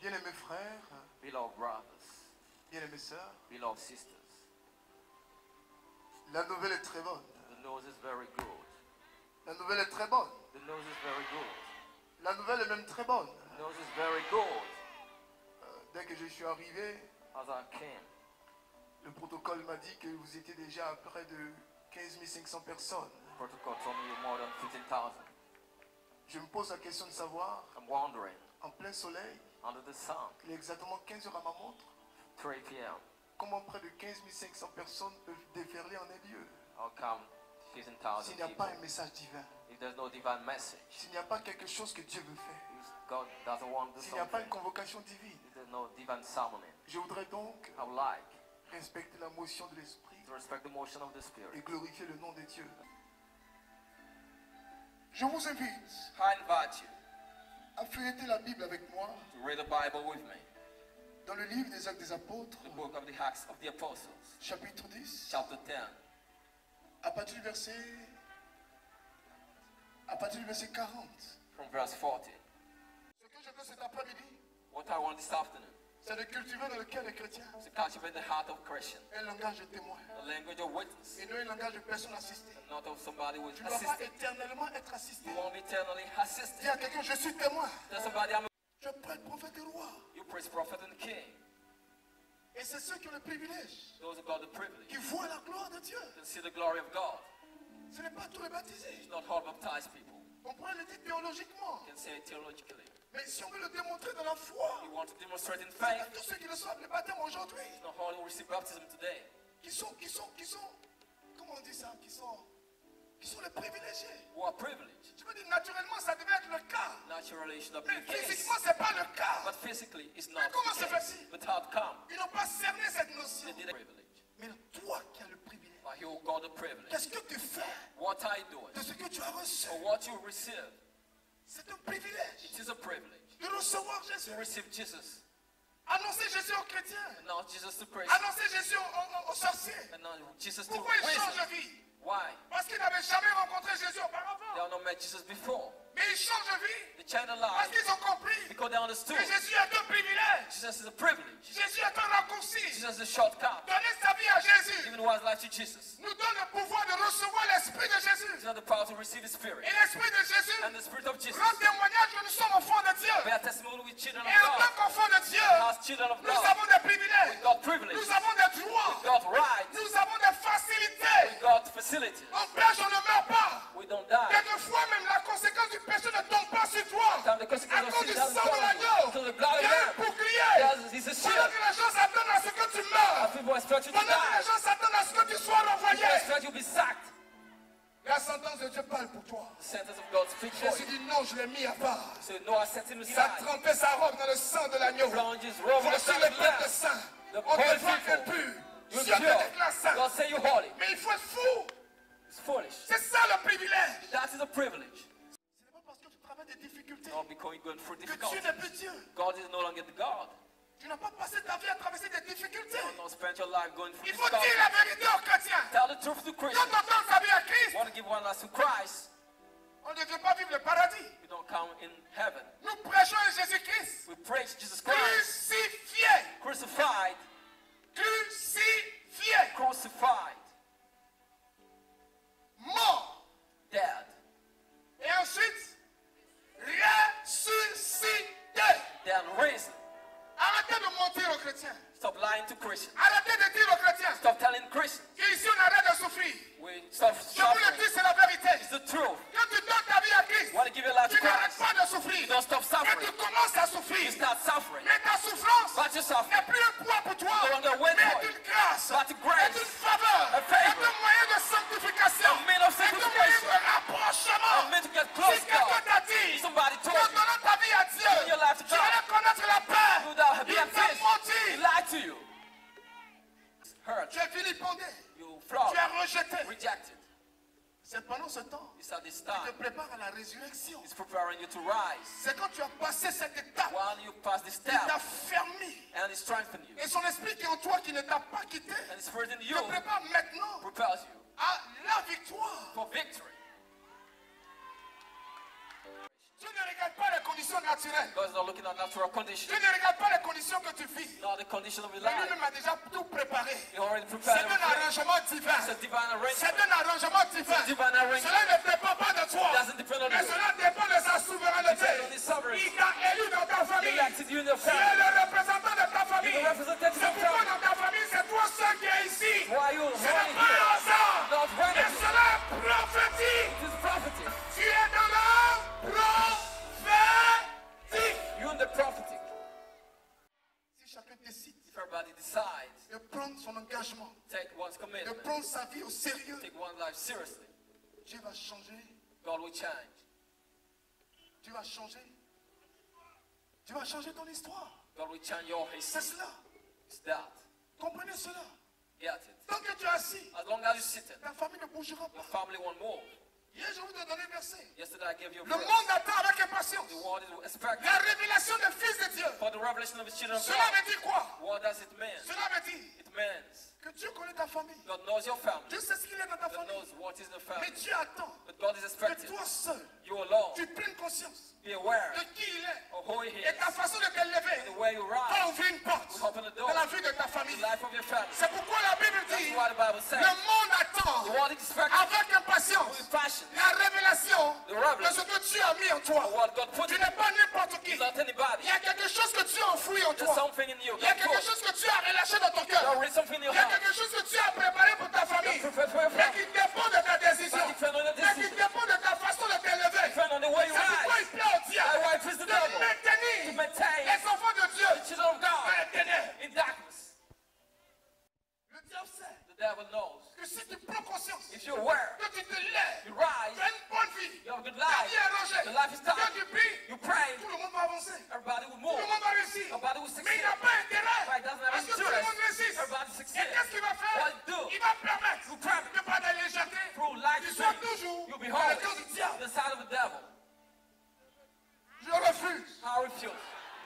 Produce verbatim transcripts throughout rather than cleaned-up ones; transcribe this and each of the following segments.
Bien-aimés frères, beloved brothers, bien-aimées sœurs, beloved sisters, la nouvelle est très bonne. the news is very good. La nouvelle est très bonne. The news is very good. La nouvelle est même très bonne. The news is very good. Euh, dès que je suis arrivé, As I came, le protocole m'a dit que vous étiez déjà à près de quinze mille cinq cents personnes. protocol told me you're more than fifteen thousand. Je me pose la question de savoir, I'm wondering, en plein soleil, under the sun, il est exactement quinze heures à ma montre, three p m, comment près de quinze mille cinq cents personnes peuvent déferler en un lieu how come fifteen thousand s'il n'y a people? pas un message divin, If there's no divine message, s'il n'y a pas quelque chose que Dieu veut faire, if God doesn't want to do s'il n'y a pas une something, convocation divine. if there's no divine summoning, Je voudrais donc I would like respecter la motion de l'Esprit to respect the motion of the et Spirit. glorifier le nom de Dieu. Je vous invite I invite you à feuilleter la Bible avec moi to read the Bible with me. dans le livre des Actes des Apôtres, The book of the Acts of the Apostles, chapitre dix, chapter ten, à partir du verset, à partir du verset quarante. from verse forty. Ce que je veux cet après-midi, What I want this afternoon c'est de cultiver dans le cœur des chrétiens is to cultivate the heart of Christian, un langage de témoin the language of witness, et non un langage de personne assistée. and not of somebody who is Tu ne dois pas assisted. éternellement être assisté. You won't be eternally assisted. Dis à quelqu'un, je suis témoin. Tell somebody I'm a, Je prête prophète et roi. you praise prophet and king. Et c'est ceux qui ont le privilège, Those who got the privilege qui voient la gloire de Dieu. can see the glory of God. Ce n'est pas tous les baptisés. It's not all baptized people. On pourrait le dire théologiquement. You can say it theologically. Mais si on veut le démontrer dans la foi, You want to demonstrate in c'est pas faith. tous ceux qui reçoivent le baptême aujourd'hui, It's not all who receive baptism today. qui sont, qui sont, qui sont, comment on dit ça, qui sont, qui sont les privilégiés. Who are privileged. Je veux dire, naturellement, ça devait être le cas. Naturally, it should not be Mais the case. physiquement, c'est pas le cas. But physically, it's Mais not comment the c'est case. facile? But how it come? Ils n'ont pas cerné cette notion. They didn't privilege. Mais toi qui as le privilège, But you got the privilege. qu'est-ce que tu fais What are you doing? de ce que tu as reçu? Or what you receive? C'est un privilège It is a privilege de recevoir Jésus. to receive Jesus. Annoncer Jésus aux chrétiens. And now Jesus to praise. Annoncer Jésus aux, aux- aux sorciers. And now Jesus to Pourquoi ils changent praise. de vie? Why? Parce qu'ils n'avaient jamais rencontré Jésus They auparavant. have not met Jesus before. Mais ils changent de vie They change their parce life qu'ils ont compris because they understood que Jésus est un privilège. Jesus is a privilege. Jésus est un raccourci. Jesus is a shortcut. Donner sa vie à Jésus Giving one's life to Jesus. nous donne le pouvoir de recevoir l'Esprit de Jésus. It's not the power to receive the Spirit. Et l'Esprit de Jésus And the Spirit of Jesus. rend témoignage que nous sommes enfants de Dieu. Bear testimony with children of Et en tant God. qu'enfants de Dieu, As children of nous God. avons des privilèges. We got privilege. Nous avons des droits. We got rights. Nous avons des facilités. We got facilities. On pêche, on ne meurt pas. We don't die. Quelquefois même la conséquence du péché ne tombe pas sur toi. Sometimes the consequence À of cause sin du doesn't sang de come l'agneau. until the blood Il y of a un Lamb. bouclier. Yes, He's a Pendant shield. que les gens s'attendent à ce que tu meurs. People expect you to Pendant que les die. gens s'attendent à ce que tu sois renvoyé. People expect you to be sacked. La sentence de Dieu parle pour toi. The sentence of God speaks for Jésus you. dit non, je l'ai mis à part. So Noah set him Il a aside. trempé sa robe dans le sang de l'agneau. Plunged his robe in the Voici blood le of the peuple Lamb. saint. The On holy te voit people. impur. You're Dieu te pure. déclare saint. God say you're holy. Mais il faut être fou. It's foolish. C'est ça le privilège. That is a privilege. Ce n'est pas parce que tu travailles des difficultés Not because you're going through que Dieu difficulties. n'est plus Dieu. God is no longer the God. Tu n'as pas passé ta vie à traverser des difficultés. Do not spend your life going through Il faut dire difficulties. la vérité aux chrétiens. Tell the truth to Quand Christians. on donne sa vie à Christ, Want to give one life to Christ. on ne vient pas vivre le paradis. You don't come in heaven. Nous prêchons Jésus-Christ. We praise Jesus Christ. Crucifié. Crucified. Crucifié. Crucified. Mort. Dead. Et ensuite, ressuscité. Then risen. Arrêtez de mentir aux chrétiens. Stop lying to Christians. Arrêtez de dire aux chrétiens Stop telling Christians. qu'ici on arrête de souffrir. We stop Je vous le suffering. dis, c'est la vérité. It's the truth. Quand tu donnes ta vie à Christ, Want to give your life to tu n'arrêtes Christ. pas de souffrir. You don't stop Mais suffering. tu commences à You souffrir. start suffering. Mais ta souffrance But your suffering. n'est plus un poids pour toi, No longer weight mais for est you. une grâce, But a grace. est une faveur, A favor. est un moyen de sanctification, A means of est un moyen sanctification. de rapprochement. I'm meant to get close Si to quelqu'un God. t'a dit, Somebody que told you. donnant ta vie à Dieu, Giving your life to tu God. allais connaître la paix, You that be il at t'a peace. He menti, lied to you. Hurt. tu es vilipendé, You tu flogged. es rejeté. Rejected. C'est pendant ce temps It's at this qui te time. prépare à la résurrection. It's preparing you to rise. C'est quand tu as passé cette étape, While you pass this il t'a step fermé. and it strengthens you. Et son esprit qui est en toi, qui ne t'a pas quitté, And the Spirit in te you prépare maintenant prepares you à la victoire. for victory. Tu ne regardes pas les conditions naturelles. naturelles. God is not looking at natural conditions, Dieu ne regarde pas les conditions que tu vis. not the condition of your Mais life. lui-même a déjà tout préparé. He already C'est prepared un everything. arrangement divin. It's a divine C'est arrangement. un arrangement divin. Divine arrangement. Cela ne dépend pas de toi. It doesn't depend on Mais you. cela dépend de sa souveraineté. Depends on his sovereignty. Il t'a élu dans ta He famille. elected you in your Tu es family. le représentant de ta famille. You're the representative C'est of pourquoi family. dans ta famille, c'est toi seul qui es ici. Why you Ce n'est holding pas here? un hasard. Not Mais random. cela est prophétique. It is prophetic. Tu es dans le prophétique. You're in the prophetic. Si chacun décide If everybody decides, de prendre son engagement, take one's de commitment, prendre sa vie au sérieux, take one's life seriously, Dieu va changer. God will change. Dieu va changer. Dieu va changer ton histoire. God will change your C'est history. cela. It's that. Comprenez cela. Get it. Tant que tu es assis, As long as you sit in, ta famille ne bougera your pas. family won't move. Hier, je vous ai donné un verset. Yesterday I gave you a Le verse. monde attend avec impatience The world is expecting la révélation des fils de Dieu. for the revelation of the children of Cela God. veut dire quoi? What does it mean? Cela veut dire It means que Dieu connaît ta famille. God knows your family. Dieu sait ce qu'il est dans ta God famille. knows what is in the Mais family. Dieu attend But God is que expecting toi seul, you alone tu prennes conscience be aware de qui il est of who He et ta is, façon de te lever the way you va rise, ouvrir une porte will open the door dans la vie de ta to famille. the life of your family. C'est pourquoi la Bible That's dit why the Bible says le monde attend the world is expecting avec impatience with passion la révélation the de revelation ce que tu as mis en toi. of what God put Tu in n'es pas n'importe qui. you, not anybody. Il y a quelque chose que tu as enfoui en There's toi. something in you. Il y a God quelque put. chose que tu as relâché dans ton There's cœur. already something in your Il y a heart. quelque chose que tu as préparé pour ta famille. Prepare for your Mais family. qui dépend de ta décision. But depend on your Mais qui decision. dépend de ta façon de t'élever. Depend on the way you C'est pourquoi rise. il plaît au That's diable why it pleases the de devil to maintenir maintain les enfants de Dieu the children of dans God les ténèbres. in darkness. Le diable sait The devil knows. que si tu prends conscience If you're aware, que tu te lèves, you tu rise, as une bonne vie, you have a good ta vie life, est rangée, the life is que done, tu pries, you pray, tout le monde va avancer. everybody will Tout move, le monde va réussir. everybody will Mais il succeed. n'a pas intérêt But it doesn't have à ce que tout le interest. monde réussisse. Everybody Et succeeds. qu'est-ce qu'il va faire? What you do? Il va permettre You permit. que par des légèretés, Through life tu sois streams, toujours you'll be dans le holy cœur du in diable. the side of the devil. Je refuse. I refuse.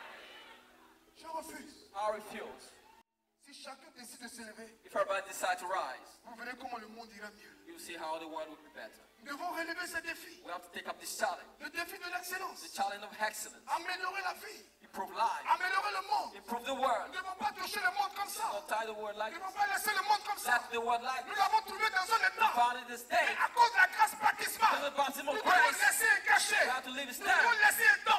Je refuse. I refuse. Si chacun décide de s'élever, If everybody decides to rise, vous verrez comment le monde ira mieux. you'll see how the world will be better. Nous devons relever ce défi. We have to take up this challenge, Le défi de l'excellence. the challenge of excellence. Améliorer la vie. Improve life, Améliorer le monde. improve the Nous world. ne devons pas toucher le monde comme ça. Don't tie the world like Nous ne this. devons pas laisser le monde comme ça. Let the world like Nous this. l'avons trouvé dans un état. Found in the Mais state, à cause de la grâce baptismale, because of the baptism nous of devons grace, laisser un cachet. we have to leave it Nous devons there. laisser un We